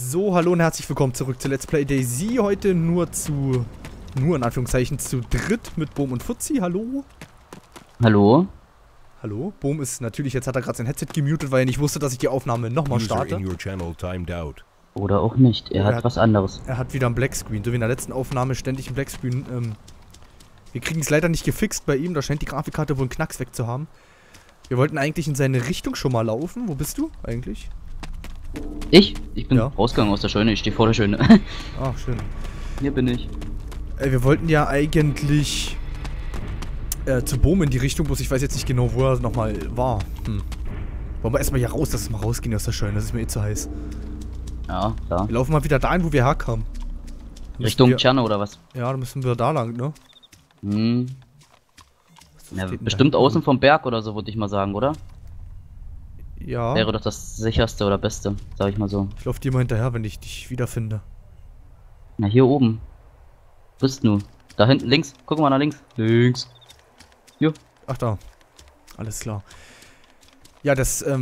So, hallo und herzlich willkommen zurück zu Let's Play DayZ. Heute nur in Anführungszeichen zu dritt mit Boom und Fuzzi. Hallo. Hallo. Hallo. Boom ist natürlich, jetzt hat er gerade sein Headset gemutet, weil er nicht wusste, dass ich die Aufnahme nochmal starte. Oder auch nicht, er hat was anderes. Er hat wieder einen Blackscreen, so wie in der letzten Aufnahme ständig einen Blackscreen. Wir kriegen es leider nicht gefixt bei ihm, da scheint die Grafikkarte wohl einen Knacks weg zu haben. Wir wollten eigentlich in seine Richtung schon mal laufen. Wo bist du eigentlich? Ich bin rausgegangen aus der Scheune, ich stehe vor der Scheune. Ah, schön. Hier bin ich. Wir wollten ja eigentlich zu Boom in die Richtung, bloß ich weiß jetzt nicht genau, wo er nochmal war. Wollen wir erstmal hier raus, dass wir mal rausgehen aus der Scheune, das ist mir eh zu heiß. Ja, klar. Wir laufen mal wieder dahin, wo wir herkamen. Richtung Tscherne oder was? Ja, dann müssen wir da lang, ne? Hm. Ja, bestimmt außen vom Berg oder so, würde ich mal sagen, oder? Ja. Wäre doch das sicherste oder beste, sag ich mal so. Ich laufe dir mal hinterher, wenn ich dich wiederfinde. Na, hier oben. Bist du? Da hinten, links. Guck mal nach links. Links. Jo. Ach, da. Alles klar. Ja,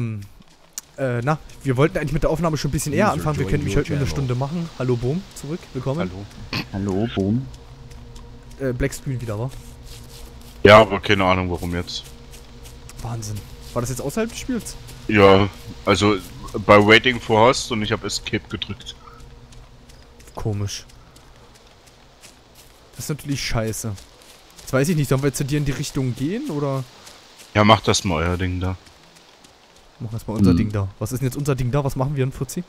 wir wollten eigentlich mit der Aufnahme schon ein bisschen eher anfangen. Wir können nämlich heute nur eine Stunde machen. Hallo, Boom. Zurück. Willkommen. Hallo. Hallo, Boom. Blackscreen wieder, wa? Ja, aber keine Ahnung, warum jetzt. Wahnsinn. War das jetzt außerhalb des Spiels? Ja, also bei Waiting for Host und ich habe Escape gedrückt. Komisch. Das ist natürlich scheiße. Jetzt weiß ich nicht, sollen wir jetzt zu dir in die Richtung gehen, oder? Ja, macht das mal euer Ding da. Machen wir erstmal unser Ding da. Was ist denn jetzt unser Ding da? Was machen wir denn, Fuzzi?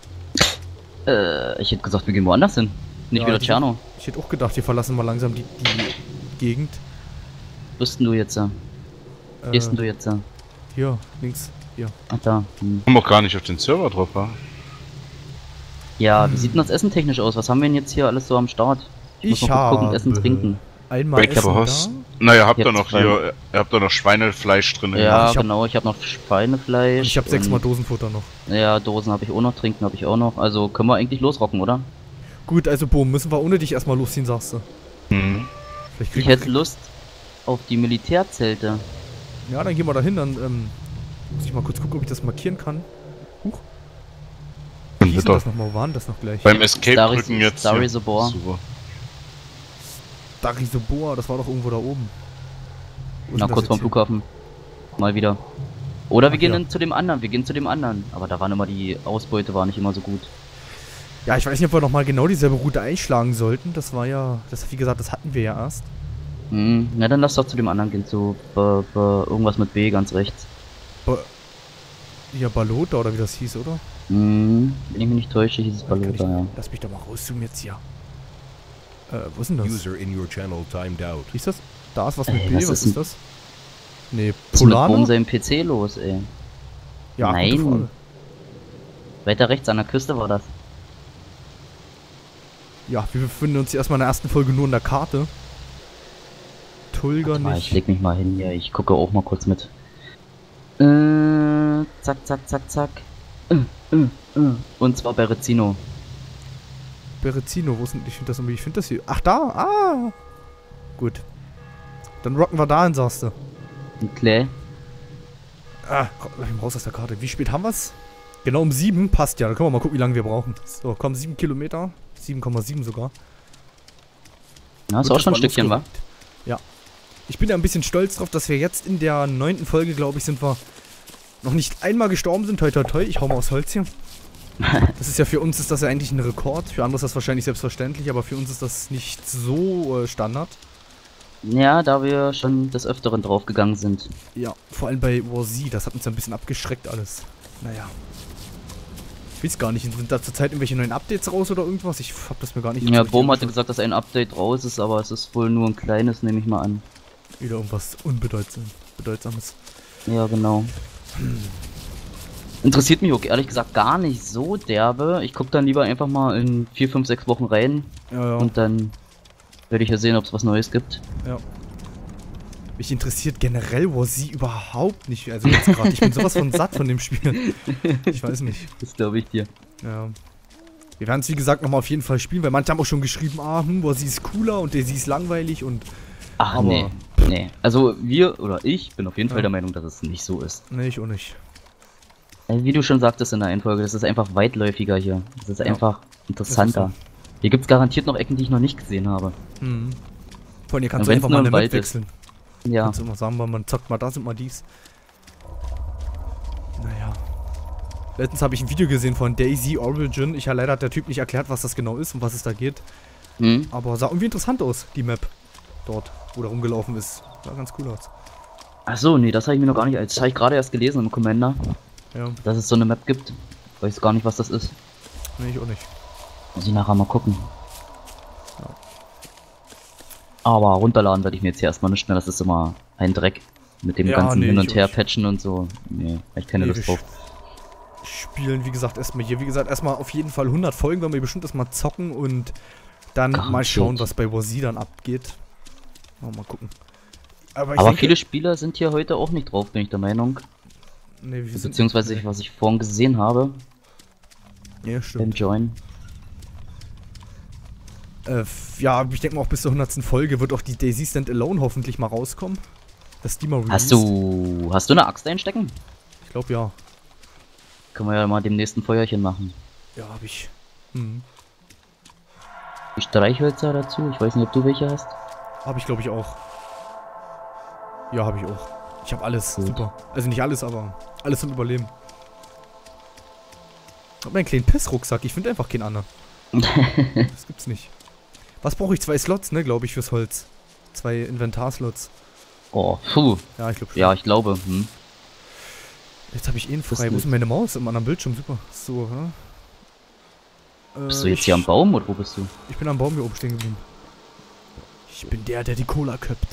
Ich hätte gesagt, wir gehen woanders hin. Nicht wieder Tscherno. Ich hätte auch gedacht, wir verlassen mal langsam die Gegend. Wo bist denn du jetzt? Wo bist denn du jetzt? Hier, links. Hier. Ach, da. Komm auch gar nicht auf den Server drauf, wa? Ja, wie sieht denn das Essen technisch aus? Was haben wir denn jetzt hier alles so am Start? Ich muss mal habe gucken, Essen, trinken. Einmal Waiting for Host. Naja, habt ihr noch hier, ihr habt da noch Schweinefleisch drin. Ja, genau, ich habe noch Schweinefleisch. Und ich habe 6 Mal Dosenfutter noch. Ja, Dosen habe ich auch noch, Trinken habe ich auch noch. Also können wir eigentlich losrocken, oder? Gut, also Boom, müssen wir ohne dich erstmal losziehen, sagst du. Mhm. Ich hätte Lust auf die Militärzelte. Ja, dann gehen wir da hin, dann muss ich mal kurz gucken, ob ich das markieren kann. Huch. Wie hieß denn das nochmal? Wo waren das noch gleich? Beim Escape drücken jetzt. Starisobor. Starisobor, das war doch irgendwo da oben. Na, kurz vorm Flughafen. Mal wieder. Oder wir gehen dann zu dem anderen, Aber da waren immer die Ausbeute war nicht immer so gut. Ja, ich weiß nicht, ob wir nochmal genau dieselbe Route einschlagen sollten. Das war ja, wie gesagt, das hatten wir ja erst. Na, dann lass doch zu dem anderen gehen, zu irgendwas mit B, ganz rechts. Ja, Balota oder wie das hieß, oder? Wenn ich mich nicht täusche, hieß es Balota, ja. Lass mich doch mal rauszoomen jetzt hier. Wo ist denn das? Wie ist das? Da ist was mit B, was ist das? Nee, Polana? Was ist mit seinem PC los, ey? Ja, nein. Weiter rechts an der Küste war das. Ja, wir befinden uns hier erstmal in der ersten Folge nur in der Karte. Tulga nicht. Ich leg mich mal hin hier, ich gucke auch mal kurz mit. Zack, zack, zack, zack. Und zwar Berezino. Berezino, wo ist denn? Ich finde das hier. Ach, da! Ah! Gut. Dann rocken wir dahin, sagst du. Und Clay. Ah, raus aus der Karte. Wie spät haben wir's? Genau um 7, passt ja. Dann können wir mal gucken, wie lange wir brauchen. So, komm, 7 Kilometer. 7,7 sogar. Ja, ist auch schon ein Stückchen, wa? Ja. Ich bin ja ein bisschen stolz drauf, dass wir jetzt in der 9. Folge, glaube ich, sind wir noch nicht einmal gestorben sind. Toi, toi, toi. Ich hau mal aus Holz hier. Das ist ja für uns ist das ja eigentlich ein Rekord. Für andere ist das wahrscheinlich selbstverständlich, aber für uns ist das nicht so Standard. Ja, da wir schon des Öfteren draufgegangen sind. Ja, vor allem bei WarZ, das hat uns ja ein bisschen abgeschreckt alles. Naja. Ich weiß gar nicht, sind da zurzeit irgendwelche neuen Updates raus oder irgendwas? Ich hab das mir gar nicht... Ja, Boom hatte gesagt, dass ein Update raus ist, aber es ist wohl nur ein kleines, nehme ich mal an. Wieder irgendwas Unbedeutsames. Ja, genau. Interessiert mich auch ehrlich gesagt gar nicht so derbe. Ich guck dann lieber einfach mal in 4, 5, 6 Wochen rein. Ja. Und dann werde ich ja sehen, ob es was Neues gibt. Ja. Mich interessiert generell WarZ überhaupt nicht. Also jetzt gerade, ich bin sowas von satt von dem Spiel. Ich weiß nicht. Das glaube ich dir. Ja. Wir werden es wie gesagt nochmal auf jeden Fall spielen, weil manche haben auch schon geschrieben, WarZ ist cooler und DayZ ist langweilig und... Ach, aber nee. Nee. Also wir oder ich bin auf jeden Fall der Meinung, dass es nicht so ist. Nee, ich auch nicht. Wie du schon sagtest in der Einfolge, das ist einfach weitläufiger hier. Das ist einfach interessanter. Das ist Hier gibt's garantiert noch Ecken, die ich noch nicht gesehen habe. Mhm. Vor allem, hier kannst Und du wenn's einfach nur mal im eine Wald Map wechseln. Ja. Kannst du immer sagen, man zockt mal das und mal dies. Naja. Letztens habe ich ein Video gesehen von Daisy Origin. Leider hat der Typ nicht erklärt, was das genau ist und was es da geht. Hm? Aber sah irgendwie interessant aus, die Map. Dort, wo der rumgelaufen ist. Sah ganz cool aus. Achso, nee, das habe ich mir noch gar nicht. Das habe ich gerade erst gelesen im Commander, Ja, dass es so eine Map gibt. Weiß gar nicht, was das ist. nee, ich auch nicht. Muss ich nachher mal gucken. Ja. Aber runterladen werde ich mir jetzt hier erstmal nicht mehr. Das ist immer ein Dreck. Mit dem Ja, ganzen nee, Hin ich und Her auch nicht. patchen und so. Nee, hab ich keine Nee, Lust wir drauf. Spielen, wie gesagt, erstmal hier. Wie gesagt, erstmal auf jeden Fall 100 Folgen, werden wir bestimmt erstmal zocken und dann mal Garantiert. schauen, was bei War Z dann abgeht. Mal gucken. Aber, Aber viele Spieler sind hier heute auch nicht drauf, bin ich der Meinung. Nee, wir sind Beziehungsweise, was ich vorhin gesehen habe, Ja, beim stimmt. Join. Ja, ich denke mal, auch bis zur 100. Folge wird auch die Daisy Stand Alone hoffentlich mal rauskommen. Dass die mal released. Hast du eine Axt einstecken? Ich glaube, ja. Können wir ja mal dem nächsten Feuerchen machen. Ja, habe ich. Hm. Die Streichhölzer dazu, ich weiß nicht, ob du welche hast. Habe ich, glaube ich, auch. Ja, habe ich auch. Ich habe alles. Gut. Super. Also nicht alles, aber alles zum Überleben. Ich habe meinen kleinen Pissrucksack. Ich finde einfach keinen anderen. Das gibt's nicht. Was brauche ich? 2 Slots, ne, glaube ich, fürs Holz. 2 Inventarslots. Oh, puh. Ja, ich glaube schon. Ja, ich glaube. Hm. Jetzt habe ich ihn Das frei. Wo ist ist denn meine Maus? Im anderen Bildschirm. Super. So, ja. Bist du jetzt hier am Baum oder wo bist du? Ich bin am Baum hier oben stehen geblieben. Ich bin der die Cola köpft.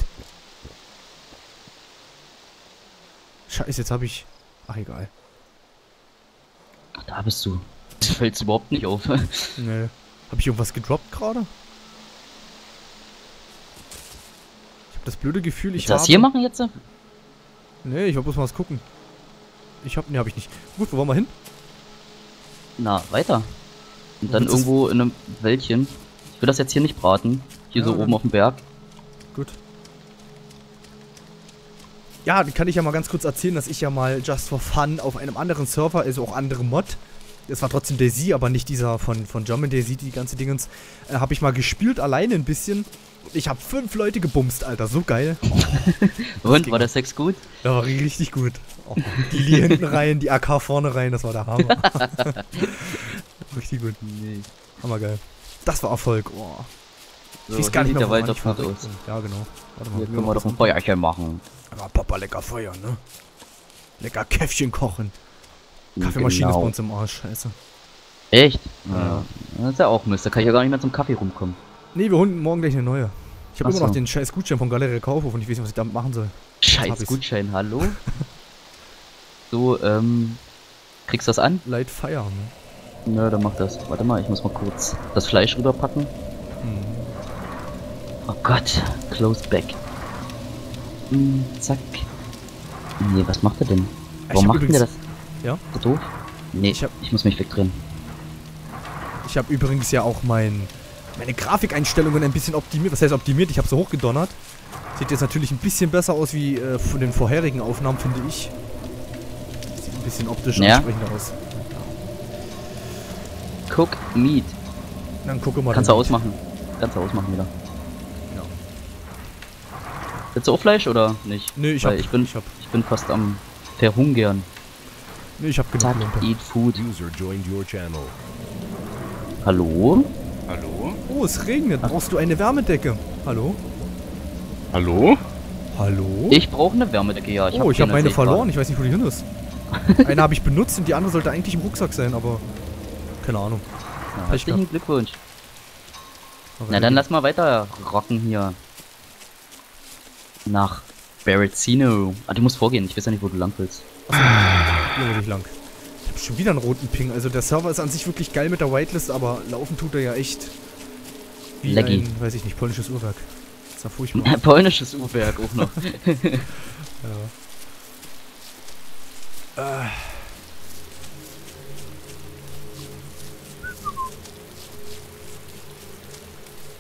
Scheiße, jetzt habe ich... Ach, egal. Ach, da bist du. Das fällt überhaupt nicht auf. Nee. Habe ich irgendwas gedroppt gerade? Ich habe das blöde Gefühl, ich Willst du das habe... hier machen jetzt? Nee, ich muss mal was gucken. Nee, habe ich nicht. Gut, wo wollen wir hin? Na, weiter. Und Wo dann willst du's- irgendwo in einem Wäldchen. Ich will das jetzt hier nicht braten. Hier Ja, so dann- oben auf dem Berg. Gut. Ja, dann kann ich ja mal ganz kurz erzählen, dass ich ja mal just for fun auf einem anderen Server, also auch andere Mod, es war trotzdem Daisy, aber nicht dieser von German Daisy, die ganze Dingens, habe ich mal gespielt, alleine ein bisschen. Ich habe 5 Leute gebumst, Alter, so geil. Und, ging war der Sex gut? Ja, war richtig gut. Oh, die Lee hinten rein, die AK vorne rein, das war der Hammer. Richtig gut. Nee. Hammergeil. Das war Erfolg. Oh. So, Ich weiß hier gar nicht sieht mehr, der wo Wald man nicht doch gut verrückt aus. sind. Ja, genau. Warte mal. Hier können wir doch ein Feuerchen machen. Ja, Papa, lecker Feuer, ne? Lecker Käffchen kochen. Kaffeemaschine ist Genau. bei uns im Arsch, scheiße. Echt? Ja. Das ist ja auch Mist, da kann ich ja gar nicht mehr zum Kaffee rumkommen. Nee, wir holen morgen gleich eine neue. Ich habe Ach immer noch so. den scheiß Gutschein vom Galerie Kaufhof und ich weiß nicht, was ich damit machen soll. hab Scheiß ich's. Gutschein, hallo? So, kriegst du das an? Light Fire, ne? Nö, dann mach das. Warte mal, ich muss mal kurz das Fleisch rüberpacken. Hm. Oh Gott, close back. Zack. Nee, was macht er denn? Warum hab macht denn der das? Ja? Ist der doof? Nee, Ich hab- ich muss mich wegdrehen. Ich habe übrigens ja auch meine Grafikeinstellungen ein bisschen optimiert. Was heißt optimiert? Ich habe sie hochgedonnert. Sieht jetzt natürlich ein bisschen besser aus wie von den vorherigen Aufnahmen, finde ich. Sieht ein bisschen optisch Ja. ansprechender aus. Cook Meat. Dann gucke mal. Kannst du ausmachen. Kannst du ausmachen wieder. Ja. Willst du auch Fleisch oder nicht? Nee, ich Weil hab- ich bin fast am verhungern. Nee, ich habe genug Zack, Lumpe. eat food. User joined your channel. Hallo? Hallo? Oh, es regnet. Brauchst du eine Wärmedecke? Hallo? Hallo? Hallo? Ich brauche eine Wärmedecke, ja. Ich habe keine, meine sehe ich verloren. Ich weiß nicht, wo die hin ist. Eine habe ich benutzt und die andere sollte eigentlich im Rucksack sein, aber keine Ahnung. gerade. Ja, Pech herzlichen Glückwunsch. Aber Na dann lass mal weiter rocken hier. Nach Berezino. Ah, du musst vorgehen. Ich weiß ja nicht, wo du lang willst. Hier muss ich lang. Ich habe schon wieder einen roten Ping. Also der Server ist an sich wirklich geil mit der Whitelist, aber laufen tut er ja echt wie Laggy. ein, weiß ich nicht, polnisches Uhrwerk. Das ist ja furchtbar. Polnisches Uhrwerk auch noch.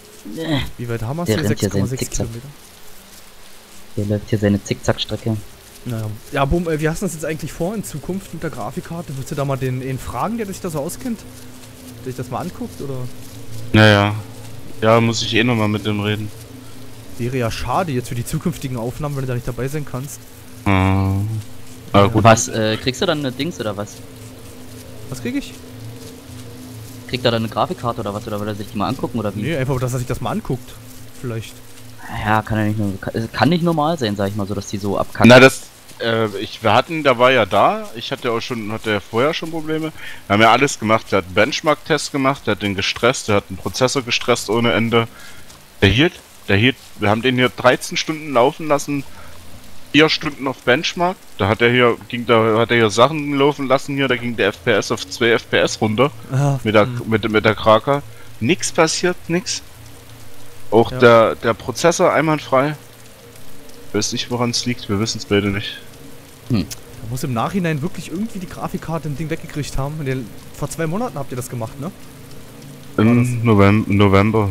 Wie weit haben wir es Der hier? rennt hier seinen 6,6 Zickzack. Kilometer. Der läuft hier seine Zickzackstrecke. Naja. Ja, Boom, wie hast du das jetzt eigentlich vor in Zukunft mit der Grafikkarte? Willst du da mal den fragen, der sich da so auskennt? Der sich das mal anguckt, oder? Naja. Ja, muss ich eh nochmal mit dem reden. Wäre ja schade jetzt für die zukünftigen Aufnahmen, wenn du da nicht dabei sein kannst. Aber gut. Was, kriegst du dann eine Dings oder was? Was krieg ich? Kriegt er dann eine Grafikkarte oder was? Oder will er sich die mal angucken oder wie? Nee, einfach, dass er sich das mal anguckt. Vielleicht. Ja, kann ja nicht nur, kann nicht normal sein, sag ich mal, so dass die so abkacken. Na, der war ja da. Ich hatte ja vorher schon Probleme. Wir haben ja alles gemacht. Der hat einen Benchmark-Test gemacht, der hat den gestresst, der hat einen Prozessor gestresst ohne Ende. Der hielt. Wir haben den hier 13 Stunden laufen lassen. 4 Stunden auf Benchmark. Da hat er hier Sachen laufen lassen hier, da ging der FPS auf 2 FPS runter. Mit der Kraka. Nix passiert, nix. Auch der Prozessor einwandfrei. Ich weiß nicht, woran es liegt, wir wissen es beide nicht. Da muss im Nachhinein wirklich irgendwie die Grafikkarte im Ding weggekriegt haben. Vor 2 Monaten habt ihr das gemacht, ne? Im November.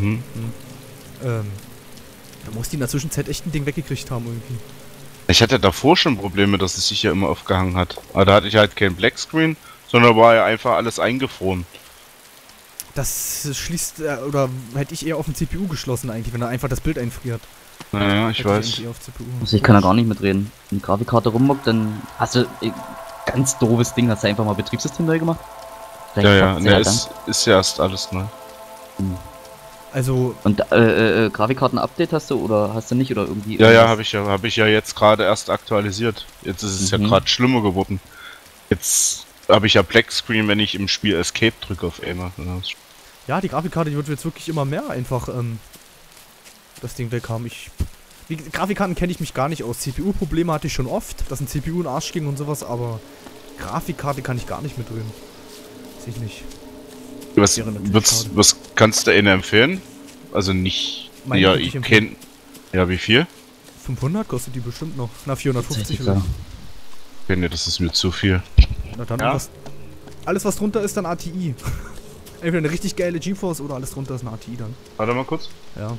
Da muss die in der Zwischenzeit echt ein Ding weggekriegt haben irgendwie. Ich hatte davor schon Probleme, dass es sich ja immer aufgehangen hat. Aber da hatte ich halt kein Blackscreen, sondern war ja einfach alles eingefroren. Das schließt, oder hätte ich eher auf den CPU geschlossen eigentlich, wenn er einfach das Bild einfriert. Naja, ich weiß. Also ich kann da gar nicht mitreden. Wenn die Grafikkarte rummockt, dann hast du ganz doofes Ding, hast du einfach mal Betriebssystem neu gemacht? Ja, ne, ist ja erst alles neu. Also... Und Grafikkarten-Update hast du oder hast du nicht oder irgendwie... Ja, habe ich ja jetzt gerade erst aktualisiert. Jetzt ist es ja gerade schlimmer geworden. Jetzt habe ich ja Black Screen, wenn ich im Spiel Escape drücke auf einmal. Ja, die Grafikkarte, die wird jetzt wirklich immer mehr einfach das Ding weg haben. Die Grafikkarten kenne ich mich gar nicht aus. CPU-Probleme hatte ich schon oft, dass ein CPU in den Arsch ging und sowas, aber Grafikkarte kann ich gar nicht mitreden. Sehe ich nicht. Was kannst du denen empfehlen? Also nicht... Ja, ich kenne... Ja, wie viel? 500 kostet die bestimmt noch. Na, 450 oder? Nee, das ist mir zu viel. Na dann alles was drunter ist, dann ATI. Entweder eine richtig geile GeForce oder alles drunter ist eine ATI dann. Warte mal kurz. Ja.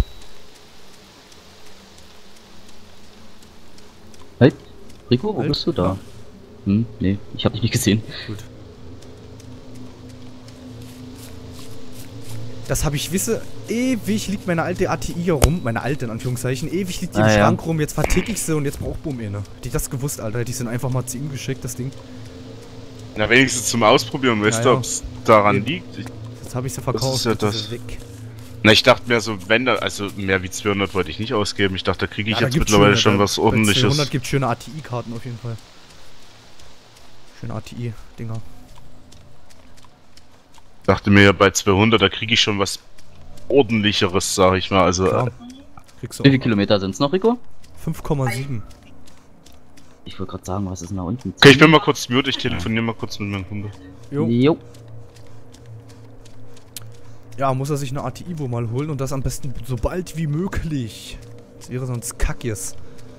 Hey, Rico, wo bist du da? Nee, ich hab dich nicht gesehen. Gut. Das habe ich ewig liegt meine alte ATI hier rum, meine alte in Anführungszeichen, ewig liegt die im Schrank rum, jetzt vertick ich sie und jetzt braucht Boom eine. Hätte ich das gewusst, Alter, hätte ich sie einfach mal zu ihm geschickt, das Ding. Na, wenigstens zum Ausprobieren, weißt du, ob es daran liegt. Jetzt habe ich sie verkauft, jetzt ist sie weg. Na, ich dachte mir so, wenn da, also mehr wie 200 wollte ich nicht ausgeben, ich dachte, da kriege ich jetzt mittlerweile schon was Ordentliches. 200 gibt schöne ATI-Karten auf jeden Fall. Schöne ATI-Dinger. Dachte mir ja, bei 200, da kriege ich schon was Ordentlicheres, sag ich mal, also... Wie viele Kilometer sind es noch, Rico? 5,7. Ich wollte gerade sagen, was ist denn da unten? Okay, ich bin mal kurz mute, ich telefoniere mal kurz mit meinem Kumpel. Jo. Ja, muss er sich eine ATI wohl mal holen und das am besten so bald wie möglich. Das wäre sonst Kackjes.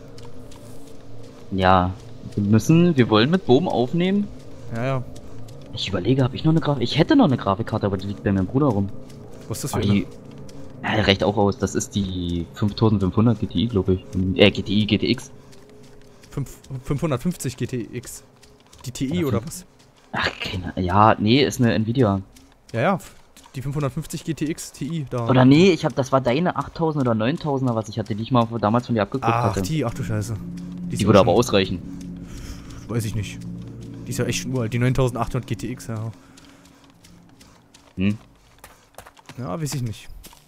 Ja, wir wollen mit Boom aufnehmen. Ja. Ich überlege, habe ich noch eine Grafikkarte? Ich hätte noch eine Grafikkarte, aber die liegt bei meinem Bruder rum. Was ist das für eine? Ja, der reicht auch aus. Das ist die 5500 GTI, glaube ich. GTX. 550 GTX. Die TI oder was? Ach, nee, ist eine Nvidia. Ja, die 550 GTX TI da. Oder nee, das war deine 8000 oder 9000er, was ich hatte, die ich mal damals von dir abgeguckt hatte. Ach du Scheiße. Die würde aber ausreichen. Weiß ich nicht. Die ist ja echt uralt, die 9800 GTX, ja. Ja, weiß ich nicht.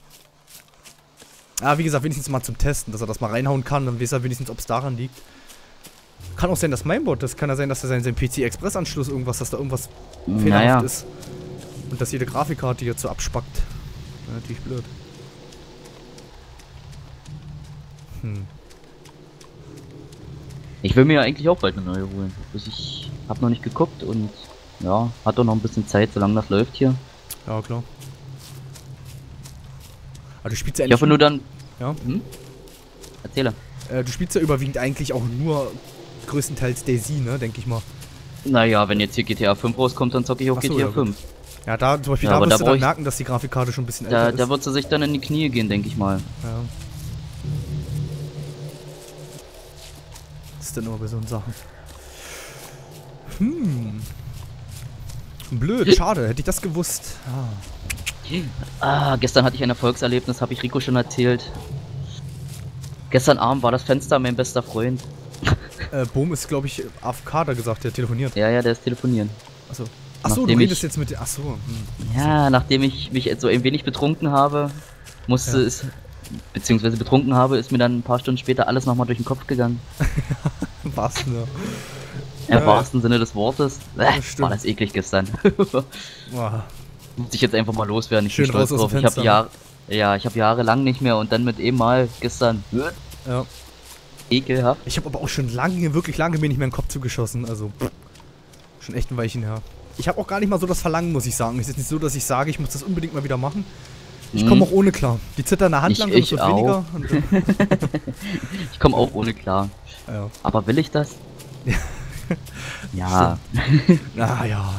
Wie gesagt, wenigstens mal zum Testen, dass er das mal reinhauen kann, dann weiß er wenigstens, ob es daran liegt. Kann auch sein, dass das kann ja sein, dass er sein PC-Express-Anschluss dass da irgendwas fehlerhaft ist. Und dass jede Grafikkarte jetzt so abspackt. Ja, natürlich blöd. Ich will mir ja eigentlich auch bald eine neue holen. Ich hab noch nicht geguckt und ja, hat doch noch ein bisschen Zeit, solange das läuft hier. Ja, klar. Aber du spielst ja eigentlich... Ich hoffe nur dann... Ja? Erzähle. Du spielst ja überwiegend eigentlich auch nur größtenteils DayZ, ne, denke ich mal. Naja, wenn jetzt hier GTA 5 rauskommt, dann zocke ich auch GTA 5. Ja, da zum Beispiel, da wirst du dann merken, dass die Grafikkarte schon ein bisschen älter ist. Da wird sie sich dann in die Knie gehen, denke ich mal. Ja. ist denn immer bei so Sachen? Blöd, schade, hätte ich das gewusst. Gestern hatte ich ein Erfolgserlebnis, habe ich Rico schon erzählt. Gestern Abend war das Fenster mein bester Freund. Boom ist, glaube ich, AFK, hat er gesagt, der telefoniert. Ja, der ist telefonieren. Achso, du redest jetzt mit... Ja, nachdem ich mich so ein wenig betrunken habe, beziehungsweise betrunken habe, ist mir dann ein paar Stunden später alles nochmal durch den Kopf gegangen. Im wahrsten Sinne. Im wahrsten Sinne des Wortes. War das eklig gestern. Muss ich jetzt einfach mal loswerden, ich bin stolz drauf. Ich habe jahrelang nicht mehr und dann mit eben mal gestern. Ja. Ekelhaft. Ich habe aber auch schon wirklich lange mir nicht mehr in den Kopf zugeschossen, also schon echt ein Weilchen her. Ich habe auch gar nicht mal so das Verlangen, muss ich sagen. Es ist nicht so, dass ich sage, ich muss das unbedingt mal wieder machen. Ich komme auch ohne klar. Die zitternde Hand langsam wird weniger. Ich komme auch ohne klar. Ja. Aber will ich das? Ja. Naja.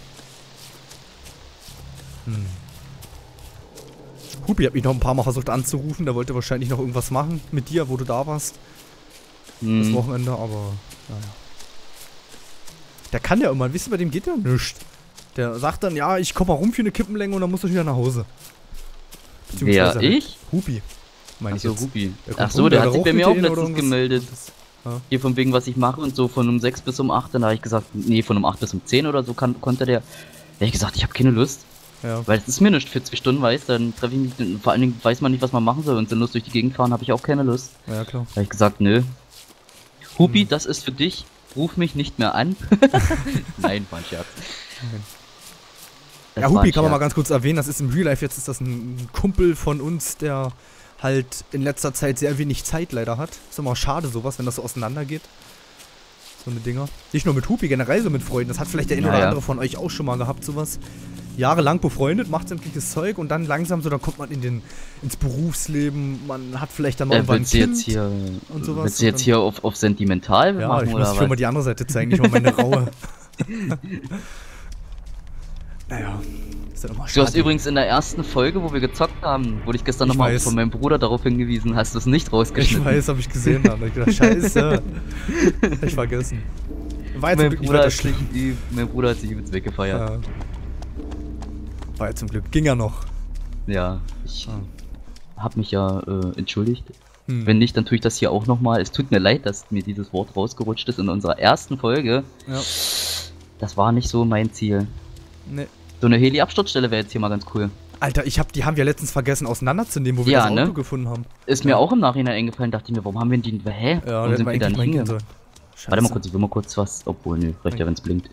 Hubi hat mich noch ein paar Mal versucht anzurufen. Der wollte wahrscheinlich noch irgendwas machen mit dir, wo du da warst. Das Wochenende, aber naja. Der kann ja immer, wisst ihr, bei dem geht ja nichts. Der sagt dann, ja, ich komme mal rum für eine Kippenlänge und dann muss ich wieder nach Hause. Wer, ich? Hubi. Achso, Hubi. Achso, der hat sich bei mir auch letztens gemeldet. Ja. Hier von wegen, was ich mache und so von um 6 bis um 8. Dann habe ich gesagt, nee, von um 8 bis um 10 oder so konnte der. Da habe ich gesagt, ich habe keine Lust. Ja. Weil es ist mir nicht für 2 Stunden, weißt, dann treffe ich mich, vor allen Dingen weiß man nicht, was man machen soll und sinnlos durch die Gegend fahren, habe ich auch keine Lust. Ja, klar. Da habe ich gesagt, nö. Hubi, das ist für dich, ruf mich nicht mehr an. Nein, war ein Scherz. Ja, Hubi kann man mal ganz kurz erwähnen, das ist im Real Life, jetzt ist das ein Kumpel von uns, der halt in letzter Zeit sehr wenig Zeit leider hat. Ist immer schade sowas, wenn das so auseinandergeht. So eine Dinger. Nicht nur mit Hubi, generell so mit Freunden. Das hat vielleicht der eine oder andere von euch auch schon mal gehabt, sowas. Jahrelang befreundet, macht sämtliches Zeug und dann langsam so, dann kommt man ins Berufsleben, man hat vielleicht dann noch irgendwann ein Kind hier, und sowas. Willst du jetzt hier auf sentimental machen, oder was? Ja, ich muss schon mal die andere Seite zeigen, nicht mal meine raue. Naja, ist ja nochmal schade. Du hast übrigens in der ersten Folge, wo wir gezockt haben, wurde ich gestern nochmal von meinem Bruder darauf hingewiesen, hast du es nicht rausgeschnitten. Ich weiß, hab ich gesehen, da hab ich gedacht, scheiße. Ich vergessen. War jetzt mein Bruder hat sich übelst weggefeiert. Ja. War ja zum Glück. Ging ja noch. Ja, ich hab mich ja entschuldigt. Wenn nicht, dann tue ich das hier auch nochmal. Es tut mir leid, dass mir dieses Wort rausgerutscht ist in unserer ersten Folge. Ja. Das war nicht so mein Ziel. Nee. So eine Heli-Absturzstelle wäre jetzt hier mal ganz cool. Alter, die haben wir letztens vergessen auseinanderzunehmen, wo wir das Auto gefunden haben. Ist mir auch im Nachhinein eingefallen, dachte ich mir, warum haben wir die, Ja, warum sind wir da nicht hingegangen? Warte mal kurz, ich will mal kurz was, obwohl, nö, reicht ja, wenn es blinkt.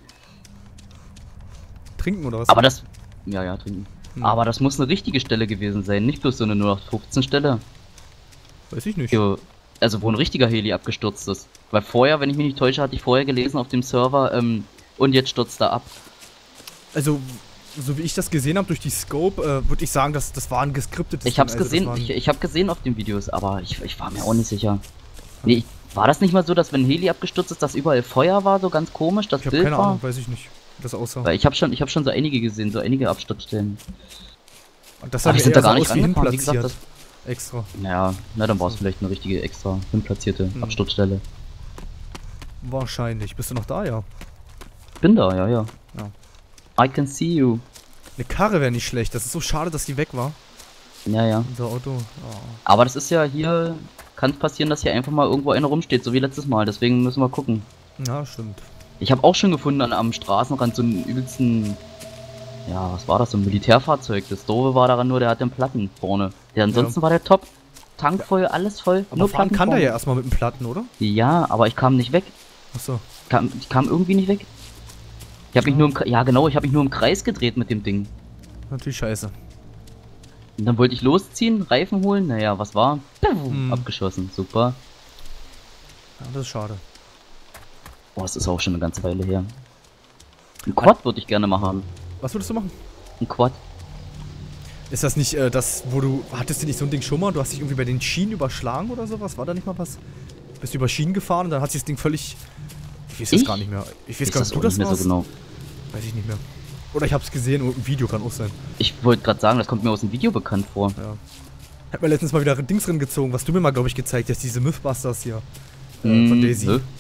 Trinken oder was? Aber das, ja, trinken. Aber das muss eine richtige Stelle gewesen sein, nicht bloß so eine 0815 Stelle. Weiß ich nicht. Hier, also wo ein richtiger Heli abgestürzt ist. Weil vorher, wenn ich mich nicht täusche, hatte ich vorher gelesen auf dem Server, und jetzt stürzt er ab. Also, so wie ich das gesehen habe durch die Scope, würde ich sagen, das war ein geskriptetes. Ich hab's gesehen, ich hab gesehen auf den Videos, aber ich war mir auch nicht sicher. Nee, war das nicht mal so, dass wenn ein Heli abgestürzt ist, dass überall Feuer war, so ganz komisch, das Bild war? Keine Ahnung, weiß ich nicht, wie das aussah. Weil ich hab schon so einige gesehen, so einige Absturzstellen. Und das sind da gar nicht rangefahren, wie gesagt, das extra. Ja, na dann war es vielleicht eine richtige extra hinplatzierte Absturzstelle. Wahrscheinlich. Bist du noch da, ja? Bin da, ja. I can see you. Eine Karre wäre nicht schlecht. Das ist so schade, dass die weg war. Ja. Unser Auto. Oh. Aber das ist ja hier, kann es passieren, dass hier einfach mal irgendwo einer rumsteht, so wie letztes Mal. Deswegen müssen wir gucken. Ja, stimmt. Ich habe auch schon gefunden am Straßenrand so einen übelsten, ja, was war das, so ein Militärfahrzeug. Das Doofe war daran nur, der hat den Platten vorne. Der ansonsten war der top. Tank voll, alles voll. Aber nur Platten kann der ja erstmal mit dem Platten, oder? Ja, aber ich kam nicht weg. Achso. Ich kam irgendwie nicht weg. Ich habe mich nur ich habe mich nur im Kreis gedreht mit dem Ding. Natürlich scheiße. Und dann wollte ich losziehen, Reifen holen, naja, was war? Abgeschossen, super. Ja, das ist schade. Boah, es ist auch schon eine ganze Weile her. Ein Quad würde ich gerne mal haben. Was würdest du machen? Ein Quad. Ist das nicht das, wo hattest du nicht so ein Ding schon mal? Du hast dich irgendwie bei den Schienen überschlagen oder sowas? War da nicht mal was? Bist du über Schienen gefahren und dann hat sich das Ding völlig... Ich weiß das gar nicht mehr. Ich weiß gar nicht, ob du das mehr so genau. Weiß ich nicht mehr. Oder ich hab's gesehen, irgendein Video kann auch sein. Ich wollte gerade sagen, das kommt mir aus dem Video bekannt vor. Ja. Hat mir letztens mal wieder Dings drin gezogen, was du mir mal, glaube ich, gezeigt hast, diese Mythbusters hier. Von Daisy.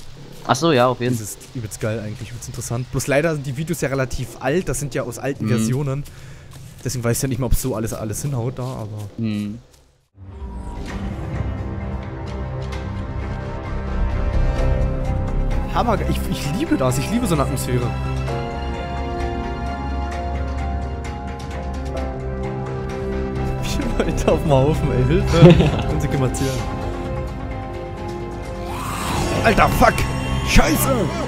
Achso, ja, auf jeden Fall. Das ist übelst geil eigentlich, übelst interessant. Bloß leider sind die Videos ja relativ alt, das sind ja aus alten Versionen. Deswegen weiß ich ja nicht mal, ob so alles hinhaut da, aber... Hammer, ich liebe das, ich liebe so eine Atmosphäre. Wie Leute auf dem Haufen, ey, Hilfe. Können Sie gematieren. Alter, fuck! Scheiße!